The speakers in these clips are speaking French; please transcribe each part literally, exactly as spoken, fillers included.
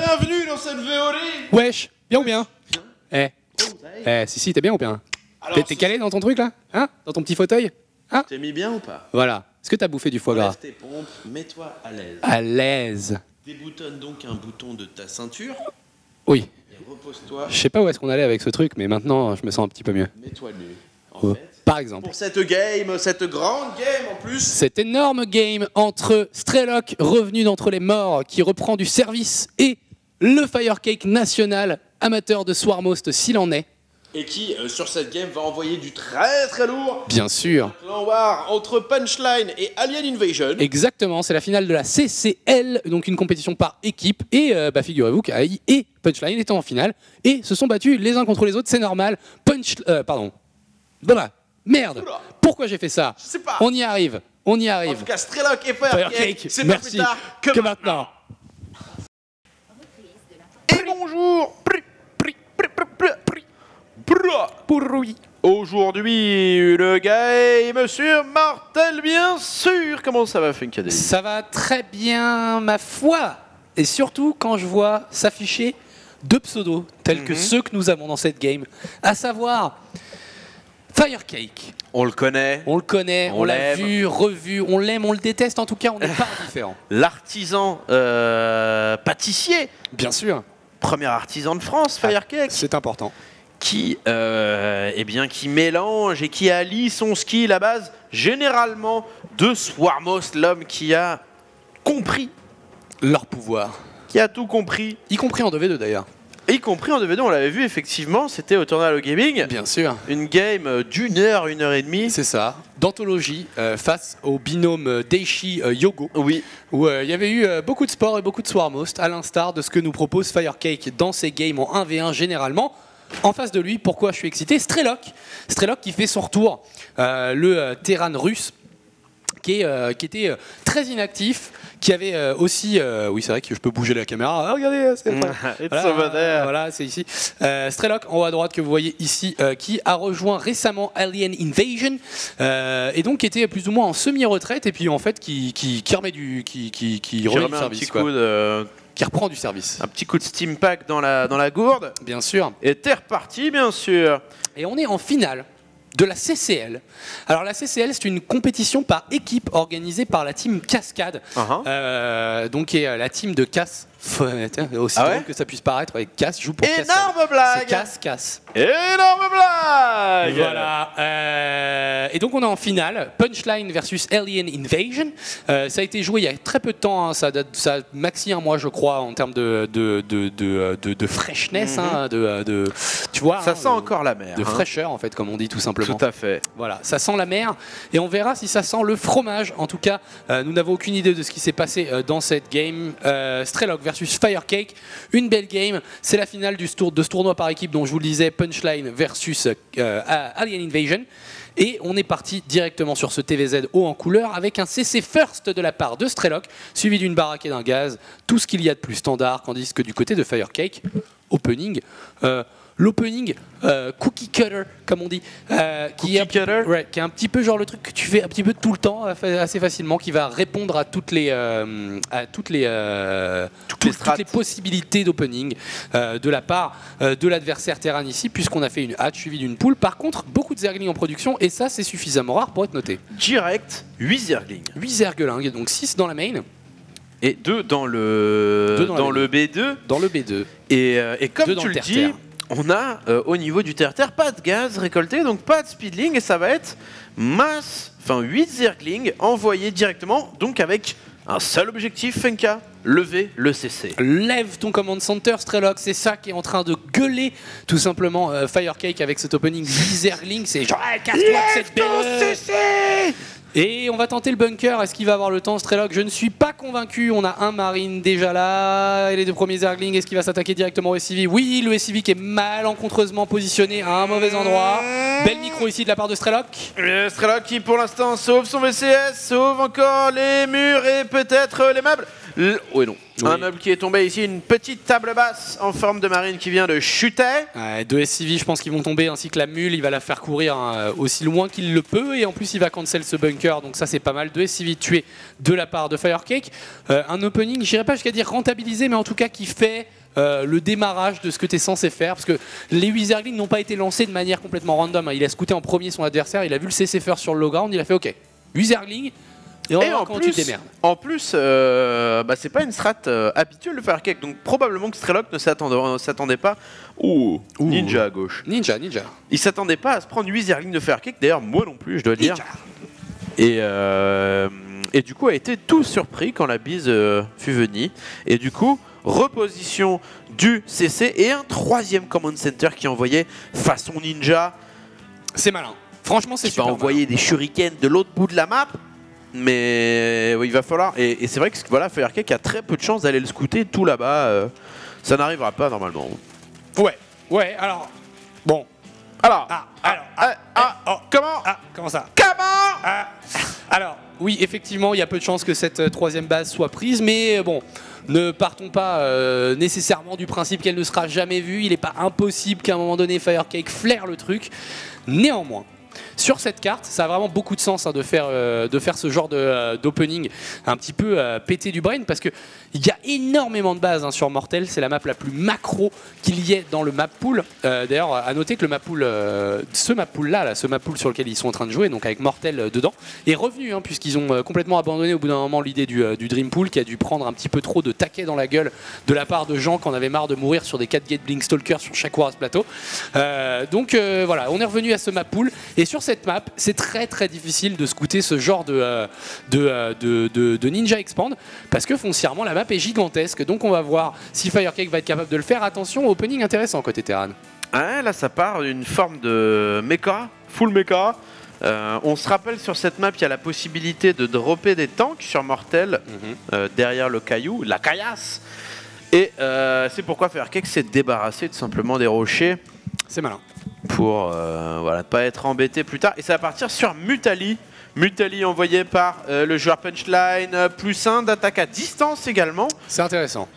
bienvenue dans cette V O D. Wesh, bien ou bien? Eh, eh, si si, t'es bien ou bien? T'es si calé dans ton truc là? Hein? Dans ton petit fauteuil? Hein? T'es mis bien ou pas? Voilà. Est-ce que t'as bouffé du foie gras? Enlève tes pompes, mets-toi à l'aise. À l'aise. Déboutonne donc un bouton de ta ceinture. Oui. Et repose-toi. Je sais pas où est-ce qu'on allait avec ce truc, mais maintenant je me sens un petit peu mieux. Mets-toi nu. En Oh. fait, Par exemple. pour cette game, cette grande game en plus. Cet énorme game entre Strelok, revenu d'entre les morts, qui reprend du service, et le Firecake national, amateur de Swarmost s'il en est. Et qui, euh, sur cette game, va envoyer du très très lourd. Bien sûr. Clan War entre Punchline et Alien Invasion. Exactement, c'est la finale de la C C L, donc une compétition par équipe. Et euh, bah, figurez-vous qu'A I et Punchline étaient en finale et se sont battus les uns contre les autres, c'est normal. Punch, euh, pardon. Voilà. Merde. Oula. Pourquoi j'ai fait ça? Je sais pas. On y arrive. On y En arrive. tout cas, Strelok et Firecake, Firecake, c'est pas plus merci. tard que, Que maintenant. Et bonjour. Aujourd'hui, le game sur Martel, bien sûr. Comment ça va, Funkadelic? Ça va très bien, ma foi. Et surtout quand je vois s'afficher deux pseudos tels que Mhm. ceux que nous avons dans cette game, à savoir Firecake. On le connaît. On le connaît, on, On l'a l'aime. vu, revu, on l'aime, on le déteste. En tout cas, on n'est pas indifférent. L'artisan euh, pâtissier. Bien sûr. Premier artisan de France, Firecake. C'est important. Qui, euh, eh bien, qui mélange et qui allie son skill à base généralement de Swarmost, l'homme qui a compris, Leur pouvoir. qui a tout compris, Y compris en deux v deux d'ailleurs. y compris en D V D, on l'avait vu effectivement, c'était au tournoi Halo Gaming, Bien sûr. une game d'une heure, une heure et demie. C'est ça. D'anthologie euh, face au binôme euh, Daishi euh, Yogo. Oui, Où euh, il y avait eu euh, beaucoup de sport et beaucoup de Swarmost, à l'instar de ce que nous propose Firecake dans ses games en un v un généralement. En face de lui, pourquoi je suis excité? Strelok. Strelok qui fait son retour, euh, le euh, Terran russe, qui, est, euh, qui était euh, très inactif, qui avait euh, aussi... euh, oui, c'est vrai que je peux bouger la caméra. Ah, regardez, c'est pas... It's Voilà, over there. voilà, c'est ici. Euh, Strelok, en haut à droite, que vous voyez ici, euh, qui a rejoint récemment Alien Invasion, euh, et donc qui était plus ou moins en semi-retraite, et puis en fait qui, qui, qui remet du, qui, qui, qui J'ai remet remis du un service, petit quoi. coup de, Qui reprend du service. un petit coup de steam pack dans la, dans la gourde. Bien sûr. Et t'es reparti, bien sûr. Et on est en finale de la C C L. Alors la C C L, c'est une compétition par équipe organisée par la team Cascade, Uh-huh. euh, donc qui est euh, la team de Cass. Tiens, aussi Ah drôle ouais que ça puisse paraître, ouais, Cass joue pour Cascade. Énorme C'est blague. Cass, Cass. Énorme blague. Voilà. euh, et donc on est en finale, Punchline versus Alien Invasion. Euh, ça a été joué il y a très peu de temps, hein, ça date ça a maxi un mois je crois en termes de, de, de, de, de, de freshness, hein, de, de, tu vois, Ça hein, sent de- encore la mer. de hein. fraîcheur en fait comme on dit tout simplement. Tout à fait. Voilà, ça sent la mer et on verra si ça sent le fromage. En tout cas, euh, nous n'avons aucune idée de ce qui s'est passé euh, dans cette game. Euh, Strelok versus Firecake, une belle game. C'est la finale du tour, de ce tournoi par équipe dont je vous le disais, Punchline versus euh, Alien Invasion. Et on est parti directement sur ce T V Z haut en couleur avec un C C first de la part de Strelok, suivi d'une baraque et d'un gaz. Tout ce qu'il y a de plus standard, tandis que du côté de Firecake, opening. Euh, L'opening euh, cookie cutter, comme on dit, euh, qui, est un, Cookie cutter ouais, qui est un petit peu genre le truc que tu fais un petit peu tout le temps, euh, assez facilement, qui va répondre à toutes les, euh, à toutes les, euh, Toutes tout- les strates. toutes les possibilités d'opening euh, de la part euh, de l'adversaire Terran ici, puisqu'on a fait une hatch suivie d'une poule. Par contre, beaucoup de zerglings en production, et ça, c'est suffisamment rare pour être noté. Direct, huit zerglings. huit zerglings, donc six dans la main, Et deux dans le, Deux dans dans la le B deux. dans le B deux. Et, euh, et comme Deux dans tu le le dis, terre-terre. on a euh, au niveau du terre-terre pas de gaz récolté, donc pas de speedling, et ça va être masse, enfin huit zerglings envoyés directement, donc avec un seul objectif, Fenka, lever le C C. Lève ton command center, Strelok, c'est ça qui est en train de gueuler tout simplement euh, Firecake avec cet opening huit zerglings, c'est genre ah, casse-toi de cette belle. Et on va tenter le bunker. Est-ce qu'il va avoir le temps, Strelok? Je ne suis pas convaincu. On a un marine déjà là. Et les deux premiers zerglings, est-ce qu'il va s'attaquer directement au S C V? Oui, le S C V qui est malencontreusement positionné à un mauvais endroit. Belle micro ici de la part de Strelok. Le Strelok qui pour l'instant sauve son V C S, sauve encore les murs et peut-être les meubles. Le... Oui, non. Oui. Un meuble qui est tombé ici, une petite table basse en forme de marine qui vient de chuter. Ouais, deux S C V, je pense qu'ils vont tomber, ainsi que la mule. Il va la faire courir hein, aussi loin qu'il le peut. Et en plus, il va cancel ce bunker. Donc ça, c'est pas mal. Deux S C V tués de la part de Firecake. Euh, un opening, j'irai pas jusqu'à dire rentabilisé, mais en tout cas qui fait euh, le démarrage de ce que tu es censé faire. Parce que les huit Zerglings n'ont pas été lancés de manière complètement random. Hein. Il a scouté en premier son adversaire, il a vu le C C first sur le low ground, il a fait OK, huit Zerglings. Et, on va et voir en comment plus, tu te démerdes. en plus euh, bah, c'est pas une strat euh, habituelle de Firecake, donc probablement que Strelok ne s'attendait, s'attendait pas. Ouh, Ouh. Ninja à gauche. Ninja, Ninja. Il s'attendait pas à se prendre huit Zerglings de Firecake, d'ailleurs moi non plus je dois dire. Ninja. Et, euh, et du coup a été tout surpris quand la bise euh, fut venue. Et du coup, reposition du C C et un troisième command center qui envoyait façon ninja. C'est malin. Franchement, c'est Qui va super envoyer malin. des shurikens de l'autre bout de la map. Mais oui, il va falloir. Et, et c'est vrai que voilà, Firecake a très peu de chance d'aller le scouter tout là-bas. Euh, ça n'arrivera pas normalement. Ouais, ouais, alors. Bon. Alors, Ah, alors. ah, ah, oh. comment Ah, comment ça Comment Ah. Alors, oui, effectivement, il y a peu de chances que cette euh, troisième base soit prise, mais euh, bon, ne partons pas euh, nécessairement du principe qu'elle ne sera jamais vue. Il n'est pas impossible qu'à un moment donné, Firecake flaire le truc. Néanmoins, sur cette carte, ça a vraiment beaucoup de sens hein, de, faire, euh, de faire ce genre de, euh, d'opening un petit peu euh, pété du brain parce qu'il y a énormément de bases hein, sur Mortel. C'est la map la plus macro qu'il y ait dans le map pool. Euh, d'ailleurs, à noter que le map pool, euh, ce map pool là, là, ce map pool sur lequel ils sont en train de jouer, donc avec Mortel euh, dedans, est revenu hein, puisqu'ils ont euh, complètement abandonné au bout d'un moment l'idée du, euh, du Dream Pool qui a dû prendre un petit peu trop de taquets dans la gueule de la part de gens qui en avaient marre de mourir sur des quatre gate Blink Stalker sur chaque War Plateau. Euh, donc euh, voilà, on est revenu à ce map pool et sur cette map, c'est très très difficile de scouter ce genre de, euh, de, euh, de, de, de Ninja Expand parce que foncièrement la map est gigantesque. Donc on va voir si Firecake va être capable de le faire. Attention, opening intéressant côté Terran. Ah, là, ça part d'une forme de mecha, full mecha. Euh, on se rappelle sur cette map, il y a la possibilité de dropper des tanks sur Mortel Mm-hmm. euh, derrière le caillou, la caillasse. Et euh, c'est pourquoi Firecake s'est débarrassé tout simplement des rochers C'est malin. pour euh, voilà, pas être embêté plus tard. Et ça va partir sur Mutali. Mutali envoyé par euh, le joueur Punchline, euh, plus un d'attaque à distance également. C'est intéressant.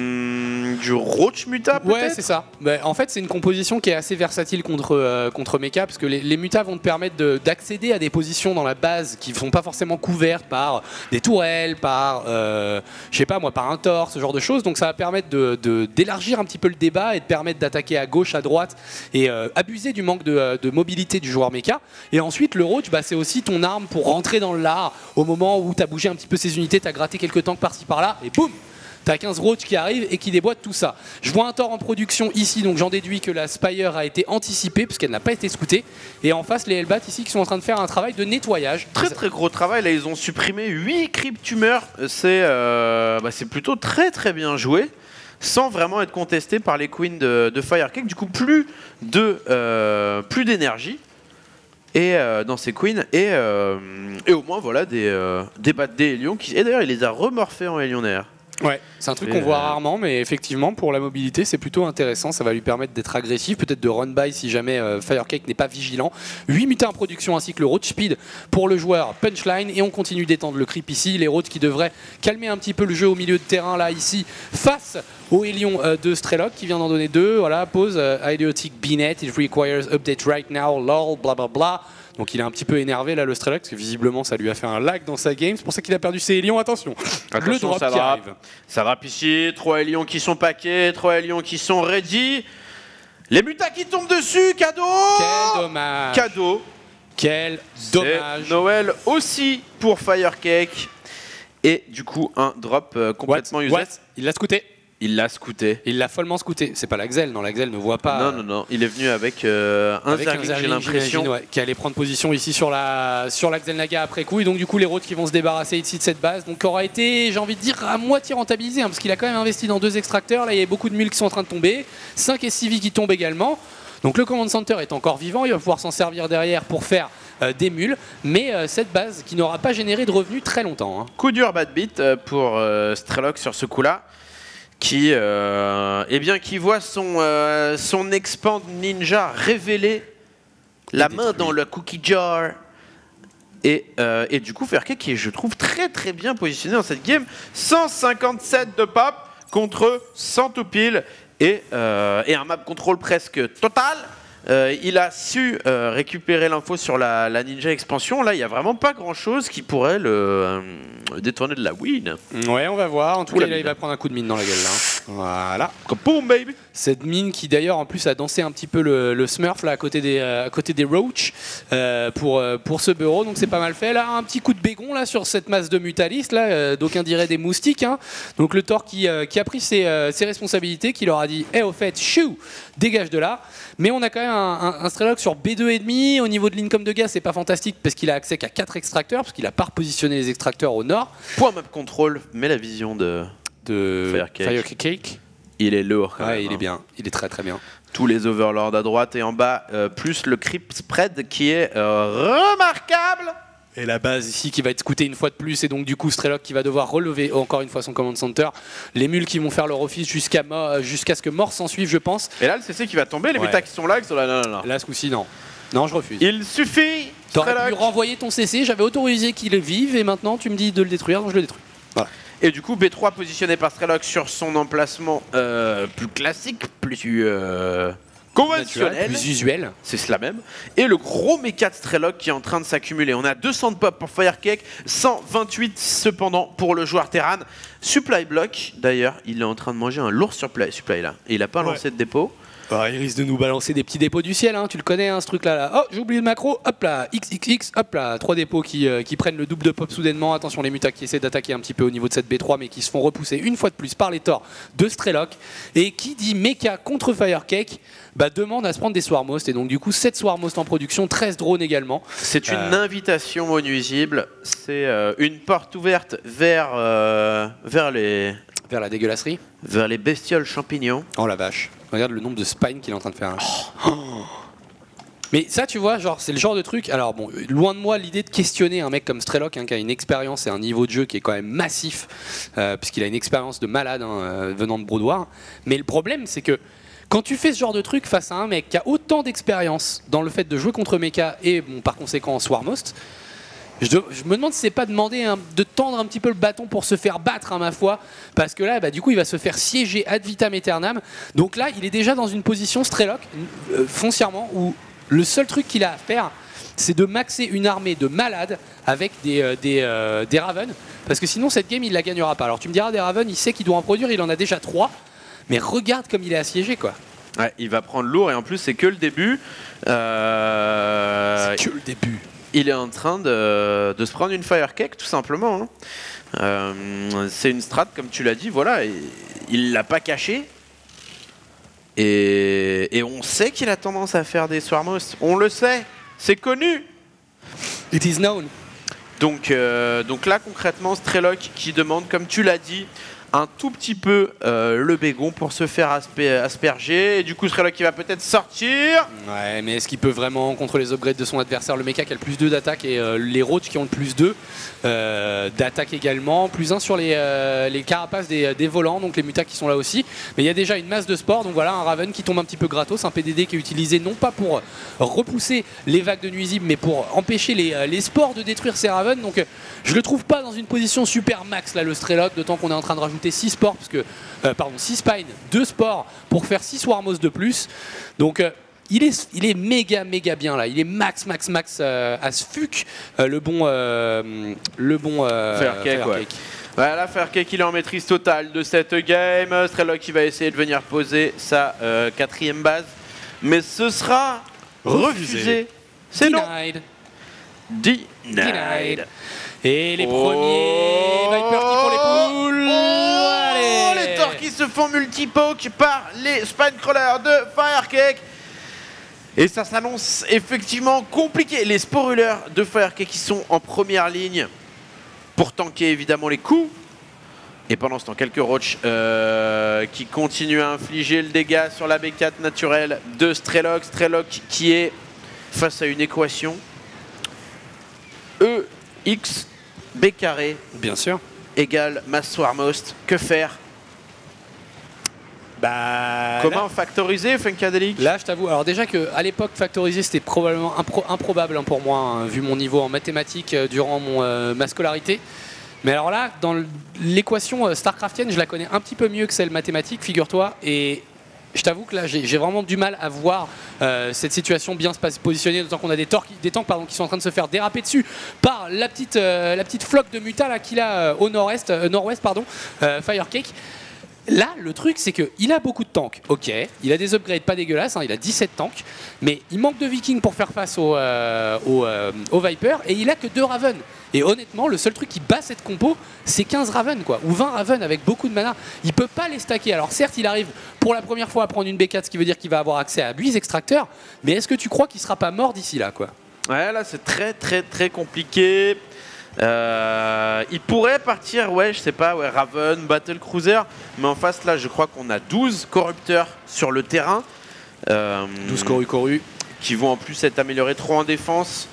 Hum, du Roach Muta peut-être. Ouais, c'est ça. Bah, en fait, c'est une composition qui est assez versatile contre, euh, contre Mecha, parce que les, les mutas vont te permettre de- d'accéder à des positions dans la base qui ne sont pas forcément couvertes par des tourelles, par, euh, je sais pas moi, par un torse, ce genre de choses. Donc ça va permettre de- de- d'élargir un petit peu le débat et de permettre d'attaquer à gauche, à droite et euh, abuser du manque de, de mobilité du joueur Mecha. Et ensuite, le Roach, bah, c'est aussi ton arme pour rentrer dans le lard au moment où tu as bougé un petit peu ces unités, tu as gratté quelques tanks par-ci par-là, et boum! T'as quinze Roach qui arrivent et qui déboîtent tout ça. Je vois un Thor en production ici, donc j'en déduis que la Spire a été anticipée puisqu'elle n'a pas été scoutée. Et en face, les Hellbat ici qui sont en train de faire un travail de nettoyage. Très très gros travail, là ils ont supprimé huit creep tumeurs, c'est euh, bah, c'est plutôt très très bien joué, sans vraiment être contesté par les queens de, de Firecake, du coup plus de euh, plus d'énergie et euh, dans ces queens et, euh, et au moins voilà des, euh, des, bat- des Hélions qui, et d'ailleurs il les a remorphés en Hélionnaire. Ouais, c'est un truc Et qu'on voit euh, rarement, mais effectivement, pour la mobilité, c'est plutôt intéressant. Ça va lui permettre d'être agressif, peut-être de run-by si jamais euh, Firecake n'est pas vigilant. huit mutins en production ainsi que le Roach Speed pour le joueur Punchline. Et on continue d'étendre le creep ici. Les Roach qui devraient calmer un petit peu le jeu au milieu de terrain, là, ici, face au Hélion euh, de Strelok qui vient d'en donner deux. Voilà, pause, euh, idiotic B-net, it requires update right now, lol, bla bla bla. Donc il est un petit peu énervé là le Strelok parce que visiblement ça lui a fait un lag dans sa game. C'est pour ça qu'il a perdu ses Hélions. Attention, le Attention, drop ça qui drape. arrive. Ça drape ici, trois Hélions qui sont paquets, trois Hélions qui sont ready. Les mutas qui tombent dessus, cadeau. Quel dommage. Cadeau. Quel C'est dommage. Noël aussi pour Firecake. Et du coup, un drop euh, complètement What useless. What Il l'a scouté. Il l'a scouté. Il l'a follement scouté. C'est pas l'Axel, non, l'Axel ne voit pas. non, non, non. Il est venu avec euh, un Avec un Zergling, j'ai Zergling, l'impression. j'imagine, ouais, qui allait prendre position ici sur la sur l'Axel Naga après coup. Et donc, du coup, les Roads qui vont se débarrasser ici de cette base. Donc, aura été, j'ai envie de dire, à moitié rentabilisé. Hein, parce qu'il a quand même investi dans deux extracteurs. Là, il y a beaucoup de mules qui sont en train de tomber. cinq S C V qui tombent également. Donc, le Command Center est encore vivant. Il va pouvoir s'en servir derrière pour faire euh, des mules. Mais euh, cette base qui n'aura pas généré de revenus très longtemps. Hein. Coup dur bad beat euh, pour euh, Strelok sur ce coup-là. Qui, euh, eh bien, qui voit son, euh, son expand ninja révéler la main dans le cookie jar. Et, euh, et du coup, Firecake qui est, je trouve, très très bien positionné dans cette game. cent cinquante-sept de pop contre cent tout pile. Et, euh, et un map control presque total. Euh, il a su euh, récupérer l'info sur la, la ninja expansion. Là, il n'y a vraiment pas grand chose qui pourrait le, euh, détourner de la win. Ouais, on va voir. En tout Ouh, cas, la là, il mine. va prendre un coup de mine dans la gueule. Là. Voilà. Boom, baby. Cette mine qui d'ailleurs en plus a dansé un petit peu le, le Smurf là à côté des, euh, à côté des Roach euh, pour, euh, pour ce bureau, donc c'est pas mal fait. Là un petit coup de bégon là sur cette masse de mutalistes là, euh, d'aucuns diraient des moustiques. Hein. Donc le Thor qui, euh, qui a pris ses, euh, ses responsabilités, qui leur a dit eh au fait chou, dégage de là. Mais on a quand même un, un, un Strelok sur B deux virgule cinq. Au niveau de l'income de gaz c'est pas fantastique parce qu'il a accès qu'à quatre extracteurs, parce qu'il a pas repositionné les extracteurs au nord. Point map control, mais la vision de, de Firecake. Firecake. Il est lourd quand Ouais, même, il hein. est bien, il est très très bien. Tous les overlords à droite et en bas, euh, plus le creep spread qui est euh, remarquable. Et la base ici qui va être scoutée une fois de plus, et donc du coup Strelok qui va devoir relever encore une fois son command center. Les mules qui vont faire leur office jusqu'à jusqu'à ce que mort s'en suive, je pense. Et là, le C C qui va tomber, les Ouais. mutas qui sont là, qui sont là, non, non, non. Là ce coup-ci, non. Non, je refuse. Il suffit. T'aurais pu Strelok. renvoyer ton C C, j'avais autorisé qu'il vive, et maintenant tu me dis de le détruire, donc je le détruis. Voilà. Et du coup, B trois positionné par Strelok sur son emplacement euh, plus classique, plus euh, conventionnel. Naturel, plus usuel. C'est cela même. Et le gros méca de Strelok qui est en train de s'accumuler. On a deux cents de pop pour Firecake, cent vingt-huit cependant pour le joueur Terran. Supply block, d'ailleurs, il est en train de manger un lourd supply, supply là. Et il n'a pas Ouais. lancé de dépôt. Ah, il risque de nous balancer des petits dépôts du ciel, hein, tu le connais hein, ce truc là, là. Oh j'ai oublié le macro, hop là, X X X, hop là, trois dépôts qui, euh, qui prennent le double de pop soudainement. Attention les mutas qui essaient d'attaquer un petit peu au niveau de cette B trois mais qui se font repousser une fois de plus par les torts de Strelok. Et qui dit mecha contre Firecake bah, demande à se prendre des Swarmost, et donc du coup sept Swarmost en production, treize drones également. C'est une Euh. invitation aux nuisibles. C'est euh, une porte ouverte vers, euh, vers, les, Vers la dégueulasserie. vers les bestioles champignons. Oh la vache, regarde le nombre de spines qu'il est en train de faire. Hein. Mais ça, tu vois, genre, c'est le genre de truc. Alors, bon, loin de moi l'idée de questionner un mec comme Strelok, hein, qui a une expérience et un niveau de jeu qui est quand même massif, euh, puisqu'il a une expérience de malade hein, euh, venant de Brodoir. Mais le problème, c'est que quand tu fais ce genre de truc face à un mec qui a autant d'expérience dans le fait de jouer contre mecha et, bon, par conséquent, en Swarmost, je, de- je me demande si c'est pas demander hein, de tendre un petit peu le bâton pour se faire battre, à ma foi, parce que là, bah, du coup, il va se faire siéger ad vitam aeternam. Donc là, il est déjà dans une position Strelok, euh, foncièrement, où le seul truc qu'il a à faire, c'est de maxer une armée de malades avec des, euh, des, euh, des Ravens, parce que sinon, cette game, il la gagnera pas. Alors tu me diras, des Ravens, il sait qu'il doit en produire, il en a déjà trois, mais regarde comme il est assiégé, quoi. Ouais, il va prendre lourd et en plus c'est que le début. Euh, C'est que le début. il est en train de, de se prendre une Firecake tout simplement. hein. Euh, c'est une strat comme tu l'as dit, voilà, et il l'a pas caché. Et, et on sait qu'il a tendance à faire des Swarmost. On le sait, c'est connu. It is known. Donc, euh, donc là concrètement, Strelok qui demande, comme tu l'as dit, un tout petit peu euh, le bégon pour se faire asper- asperger. Et du coup, Strelok qui va peut-être sortir. Ouais, mais est-ce qu'il peut vraiment contre les upgrades de son adversaire? Le mecha qui a le plus deux d'attaque et euh, les Roach qui ont le plus deux euh, d'attaque également. Plus un sur les, euh, les carapaces des, des volants, donc les mutas qui sont là aussi. Mais il y a déjà une masse de sport, donc voilà un Raven qui tombe un petit peu gratos. Un P D D qui est utilisé non pas pour repousser les vagues de nuisibles, mais pour empêcher les, euh, les spores de détruire ces Ravens. Donc euh, je le trouve pas dans une position super max là, le Strelok, d'autant qu'on est en train de rajouter six spores, parce que, euh, pardon, six spines, deux spores pour faire six Swarmos de plus. Donc euh, il est, il est méga méga bien là, il est max max max euh, as fuck euh, le bon euh, le bon euh, Firecake, ouais. Firecake. Voilà, Firecake il est en maîtrise totale de cette game. Strelok qui va essayer de venir poser sa euh, quatrième base. Mais ce sera refusé. Refusé. C'est non. Denied. Denied. Denied. Et les Oh. premiers Viper qui font les poules. Oh, Allez. les torts qui se font multipoke par les Spinecrawlers de Firecake. Et ça s'annonce effectivement compliqué. Les Sporuleurs de Firecake qui sont en première ligne pour tanker évidemment les coups. Et pendant ce temps, quelques Roach euh, qui continuent à infliger le dégât sur la B quatre naturelle de Strelok. Strelok qui est face à une équation E X B carré Bien sûr. égale masse Swarmost. Que faire? Bah, Comment factoriser Funkadelic? Là, je t'avoue, alors déjà qu'à l'époque, factoriser, c'était probablement impro- improbable hein, pour moi, hein, vu mon niveau en mathématiques euh, durant mon, euh, ma scolarité. Mais alors là, dans l- l'équation euh, Starcraftienne, je la connais un petit peu mieux que celle mathématique, figure-toi. Et je t'avoue que là, j'ai vraiment du mal à voir euh, cette situation bien se positionner, d'autant qu'on a des, des tanks pardon, qui sont en train de se faire déraper dessus par la petite, euh, la petite flotte de mutas qu'il a euh, au nord-est, euh, nord-ouest, pardon, euh, Firecake. Là, le truc, c'est qu'il a beaucoup de tanks, ok, il a des upgrades pas dégueulasses, hein, il a dix-sept tanks, mais il manque de vikings pour faire face au, euh, au, euh, au Viper, et il a que deux Ravens. Et honnêtement, le seul truc qui bat cette compo, c'est quinze Ravens, quoi, ou vingt Ravens avec beaucoup de mana. Il peut pas les stacker. Alors certes, il arrive pour la première fois à prendre une B quatre, ce qui veut dire qu'il va avoir accès à huit extracteurs, mais est-ce que tu crois qu'il sera pas mort d'ici là, quoi? Ouais, là, c'est très très très compliqué. Euh, il pourrait partir, ouais, je sais pas, ouais, Raven, Battle Cruiser, mais en face là, je crois qu'on a douze corrupteurs sur le terrain. Euh, douze corus corus. Qui vont en plus être améliorés trop en défense.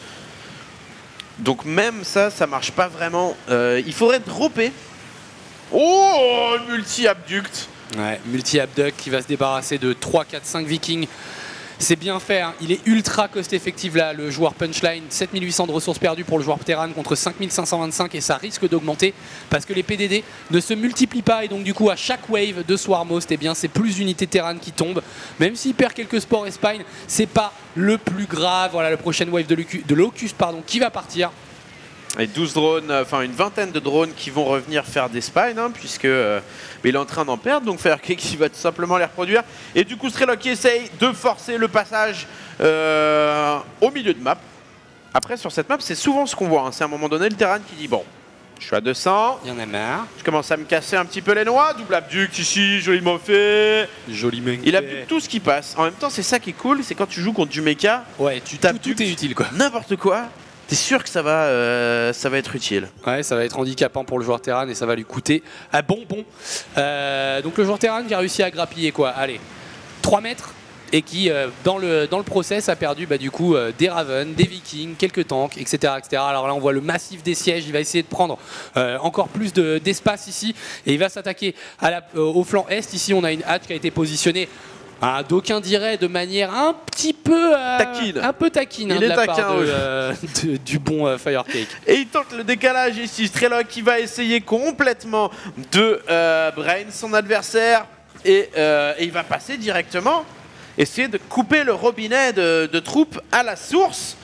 Donc même ça, ça marche pas vraiment. Euh, il faudrait dropper. Oh, multi-abduct. Ouais, multi-abduct qui va se débarrasser de trois, quatre, cinq vikings. C'est bien fait, hein. Il est ultra cost-effectif là, le joueur Punchline. sept mille huit cents de ressources perdues pour le joueur Terran contre cinq mille cinq cent vingt-cinq et ça risque d'augmenter parce que les P D D ne se multiplient pas et donc du coup à chaque wave de Swarmost, eh bien c'est plus d'unités Terran qui tombent. Même s'il perd quelques spores et spine, c'est pas le plus grave. Voilà le prochain wave de, de Locust pardon, qui va partir. Et douze drones, enfin une vingtaine de drones qui vont revenir faire des spines, hein, puisque euh, il est en train d'en perdre, donc Firecake qui va tout simplement les reproduire. Et du coup, Strelok qui essaye de forcer le passage euh, au milieu de map. Après, sur cette map, c'est souvent ce qu'on voit. Hein. C'est à un moment donné le Terran qui dit bon, je suis à deux cents. Il y en a marre. Je commence à me casser un petit peu les noix. Double abduct ici, joliment fait. Joliment fait. Il abducte tout ce qui passe. En même temps, c'est ça qui est cool, c'est quand tu joues contre du mecha. Ouais, tu tout, tout est utile quoi. N'importe quoi. T'es sûr que ça va, euh, ça va être utile. Ouais, ça va être handicapant pour le joueur Terran et ça va lui coûter un bonbon. Euh, donc le joueur Terran qui a réussi à grappiller quoi, allez, trois mètres et qui euh, dans, le, dans le process a perdu bah, du coup euh, des Ravens, des Vikings, quelques tanks, et cetera, et cetera. Alors là on voit le massif des sièges, il va essayer de prendre euh, encore plus d'espace de, ici et il va s'attaquer euh, au flanc est. Ici on a une hatch qui a été positionnée. Ah, d'aucuns diraient de manière un petit peu euh, taquine. Un peu taquine hein, il de est la taquin, part de, ouais. euh, de, du bon euh, Firecake. Et il tente le décalage ici. Strelok qui va essayer complètement de euh, brain son adversaire et, euh, et il va passer directement, essayer de couper le robinet de, de troupes à la source.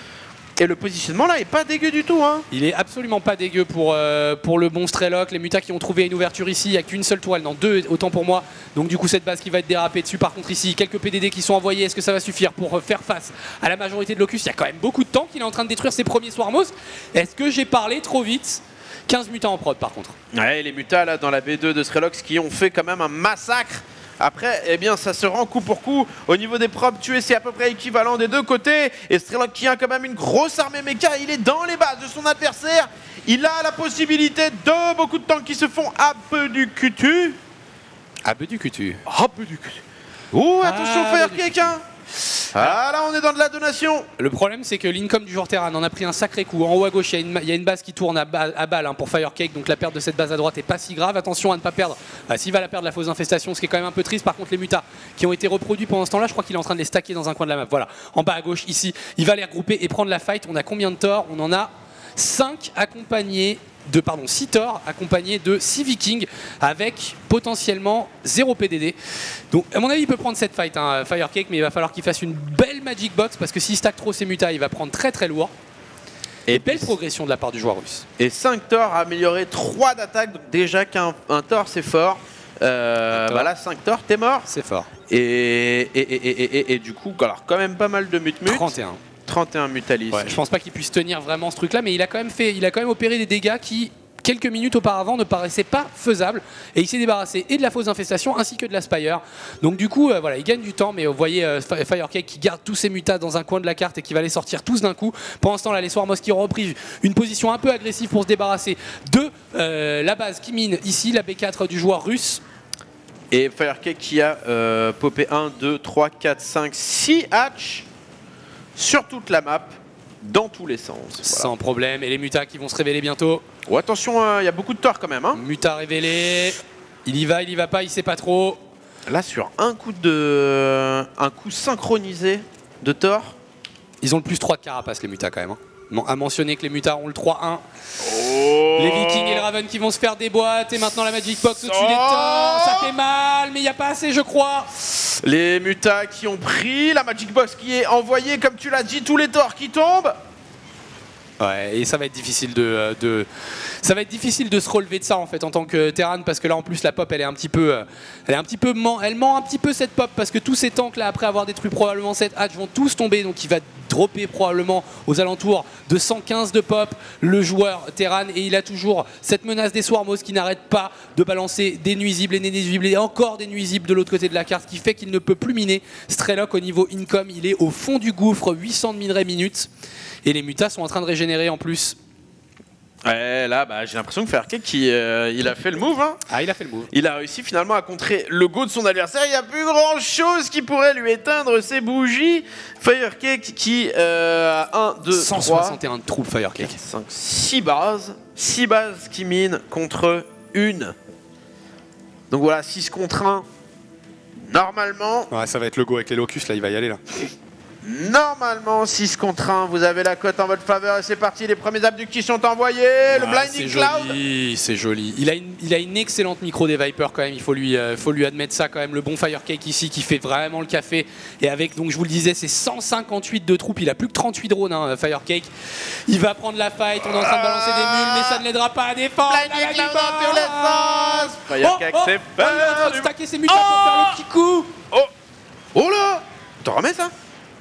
Et le positionnement là est pas dégueu du tout hein. Il est absolument pas dégueu pour, euh, pour le bon Strelok. Les mutas qui ont trouvé une ouverture ici, il n'y a qu'une seule toile, non deux autant pour moi. Donc du coup cette base qui va être dérapée dessus. Par contre ici, quelques P D D qui sont envoyés, est-ce que ça va suffire pour faire face à la majorité de Locust? Il y a quand même beaucoup de temps qu'il est en train de détruire ses premiers Swarmos. Est-ce que j'ai parlé trop vite? quinze mutas en prod par contre. Ouais, les mutas là dans la B deux de Strelok qui ont fait quand même un massacre. Après, eh bien, ça se rend coup pour coup. Au niveau des probes tués, c'est à peu près équivalent des deux côtés. Et Strelok qui a quand même une grosse armée méca. Il est dans les bases de son adversaire. Il a la possibilité de beaucoup de tanks qui se font à peu du cutu. À peu du cutu. À peu du cutu. Ouh, attention, ah, Firecake hein. Ah là, on est dans de la donation. Le problème, c'est que l'Incom du joueur Terran en a pris un sacré coup. En haut à gauche, il y, y a une base qui tourne à, ba à balle hein, pour Firecake, donc la perte de cette base à droite est pas si grave. Attention à ne pas perdre. Euh, S'il va la perdre, la fausse infestation, ce qui est quand même un peu triste. Par contre, les mutas qui ont été reproduits pendant ce temps-là, je crois qu'il est en train de les stacker dans un coin de la map. Voilà, en bas à gauche, ici, il va les regrouper et prendre la fight. On a combien de torts? On en a cinq accompagnés de pardon six Thor accompagnés de six Vikings avec potentiellement zéro P D D. Donc à mon avis il peut prendre cette fight hein, Firecake, mais il va falloir qu'il fasse une belle Magic Box parce que s'il stack trop ses mutas il va prendre très très lourd. Et, et belle progression de la part du joueur russe. Et cinq Thor amélioré, trois d'attaque, donc déjà qu'un un Thor c'est fort. Euh, bah là cinq Thor t'es mort. C'est fort. Et, et, et, et, et, et du coup alors quand même pas mal de mut-mut. trente et un. trente et un Mutalis. Ouais, je pense pas qu'il puisse tenir vraiment ce truc là, mais il a quand même fait, il a quand même opéré des dégâts qui quelques minutes auparavant ne paraissaient pas faisables et il s'est débarrassé et de la fausse infestation ainsi que de la Spire. Donc du coup euh, voilà, il gagne du temps, mais vous voyez euh, Firecake qui garde tous ses mutas dans un coin de la carte et qui va les sortir tous d'un coup. Pendant ce temps là, les Swarmos qui ont repris une position un peu agressive pour se débarrasser de euh, la base qui mine ici, la B quatre du joueur russe. Et Firecake qui a euh, popé un, deux, trois, quatre, cinq, six hatch sur toute la map, dans tous les sens. Voilà. Sans problème, et les mutas qui vont se révéler bientôt. Oh, attention, il euh, y a beaucoup de Thor quand même. Hein. Mutas révélé, il y va, il y va pas, il sait pas trop. Là, sur un coup de, un coup synchronisé de Thor. Ils ont le plus trois de carapace les mutas quand même. Hein. Bon, à mentionner que les mutas ont le trois un. Oh. Les Vikings et le Raven qui vont se faire des boîtes et maintenant la Magic Box au-dessus oh. des Thor. Ça fait mal, mais il n'y a pas assez je crois. Les mutas qui ont pris, la Magic Box qui est envoyée, comme tu l'as dit, tous les torts qui tombent. Ouais, et ça va être difficile de, de ça va être difficile de se relever de ça en fait en tant que Terran, parce que là en plus la pop elle est un petit peu elle est un petit peu elle ment un petit peu cette pop, parce que tous ces tanks là après avoir détruit probablement cette hatch vont tous tomber, donc il va dropper probablement aux alentours de cent quinze de pop le joueur Terran, et il a toujours cette menace des Swarmos qui n'arrête pas de balancer des nuisibles et des nuisibles et encore des nuisibles de l'autre côté de la carte, qui fait qu'il ne peut plus miner. Strelok au niveau income il est au fond du gouffre, huit cents de minerais minutes, et les mutas sont en train de régénérer en plus. Ouais, là, bah, j'ai l'impression que Firecake, qui, euh, il a fait le move. Hein. Ah, il a fait le move. Il a réussi finalement à contrer le go de son adversaire. Il n'y a plus grand chose qui pourrait lui éteindre ses bougies. Firecake qui euh, a un, deux, cent soixante et un de troupes Firecake. cinq, six bases. six bases qui minent contre une. Donc voilà, six contre un. Normalement. Ouais, ça va être le go avec les locus, là, il va y aller là. Normalement, six contre un, vous avez la cote en votre faveur et c'est parti, les premiers abducts sont envoyés, ah, le Blinding c'est Cloud. Joli, c'est joli. Il a, une, il a une excellente micro des Vipers quand même, il faut lui, euh, faut lui admettre ça quand même. Le bon Firecake ici qui fait vraiment le café. Et avec, donc je vous le disais, c'est cent cinquante-huit de troupes, il a plus que trente-huit drones, hein, Firecake. Il va prendre la fight, on est en train de balancer des mules, mais ça ne l'aidera pas à défendre. Blinding Cloud dans tous les sens. Firecake, oh, oh, c'est oh, il est en train de stacker ses mutas oh pour faire le petit coup. Oh, oh là, t'en remets ça?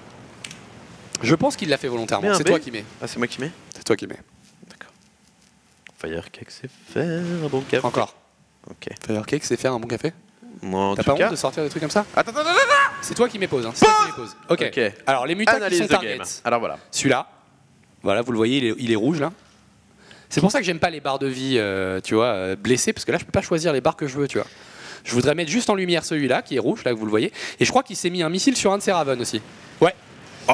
Je pense qu'il l'a fait volontairement, c'est toi qui mets. Ah, c'est moi qui mets? C'est toi qui mets. D'accord. Firecake, c'est faire un bon café. Encore. Ok. Firecake, c'est faire un bon café? Non, t'as pas honte de sortir des trucs comme ça? Attends, attends, attends, attends. C'est toi qui mets pause, hein. C'est toi qui mets pause. Ok. okay. Alors, les mutas qui sont targets. Alors voilà. Celui-là, voilà, vous le voyez, il est, il est rouge là. C'est pour ça que j'aime pas les barres de vie, euh, tu vois, euh, blessées, parce que là, je peux pas choisir les barres que je veux, tu vois. Je voudrais mettre juste en lumière celui-là, qui est rouge, là, que vous le voyez. Et je crois qu'il s'est mis un missile sur un de ses Raven aussi. Ouais. Oh.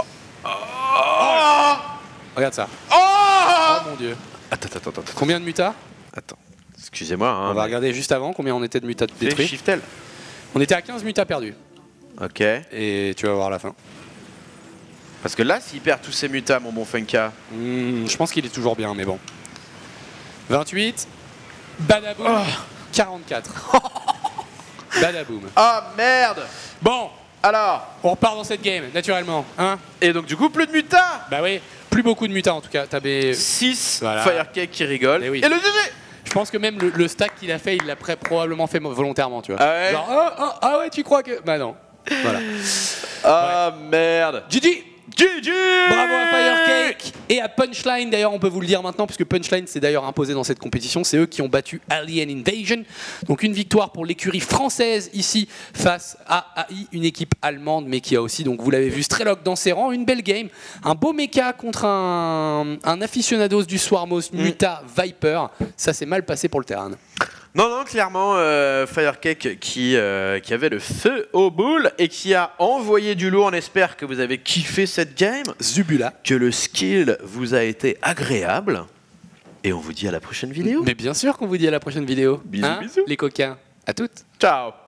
Oh. Regarde ça. Oh, oh mon dieu. Attends, attends, attends. Combien de mutas? Attends. Excusez-moi. Hein, on va mais... regarder juste avant combien on était de mutas détruits. Shiftel. On était à quinze mutas perdus. Ok. Et tu vas voir la fin. Parce que là, s'il perd tous ses mutas, mon bon Funka. Mmh, je pense qu'il est toujours bien, mais bon. vingt-huit. Badaboum. Oh. quarante-quatre. Badaboum. Ah oh, merde. Bon. Alors, on repart dans cette game, naturellement. Hein, et donc, du coup, plus de mutas. Bah oui, plus beaucoup de mutas en tout cas. T'avais six. Voilà. Firecake qui rigole. Et, oui. Et le G G. Je pense que même le, le stack qu'il a fait, il l'a probablement fait volontairement, tu vois. Ah ouais. Genre, oh, oh, ah ouais, tu crois que. Bah non. Voilà. Ah ouais. Merde. G G. G G. Bravo à Firecake et à Punchline, d'ailleurs on peut vous le dire maintenant, puisque Punchline s'est d'ailleurs imposé dans cette compétition. C'est eux qui ont battu Alien Invasion. Donc une victoire pour l'écurie française ici face à A I, une équipe allemande, mais qui a aussi, donc vous l'avez vu, Strelok dans ses rangs. Une belle game, un beau mecha contre un, un aficionados du Swarmos, Muta mm. Viper. Ça s'est mal passé pour le Terran. Non, non, clairement, euh, Firecake qui, euh, qui avait le feu au boule et qui a envoyé du lourd. On espère que vous avez kiffé cette game. Zubula. Que le skill vous a été agréable. Et on vous dit à la prochaine vidéo. Mais bien sûr qu'on vous dit à la prochaine vidéo. Bisous, hein, bisous. Les coquins. À toutes. Ciao.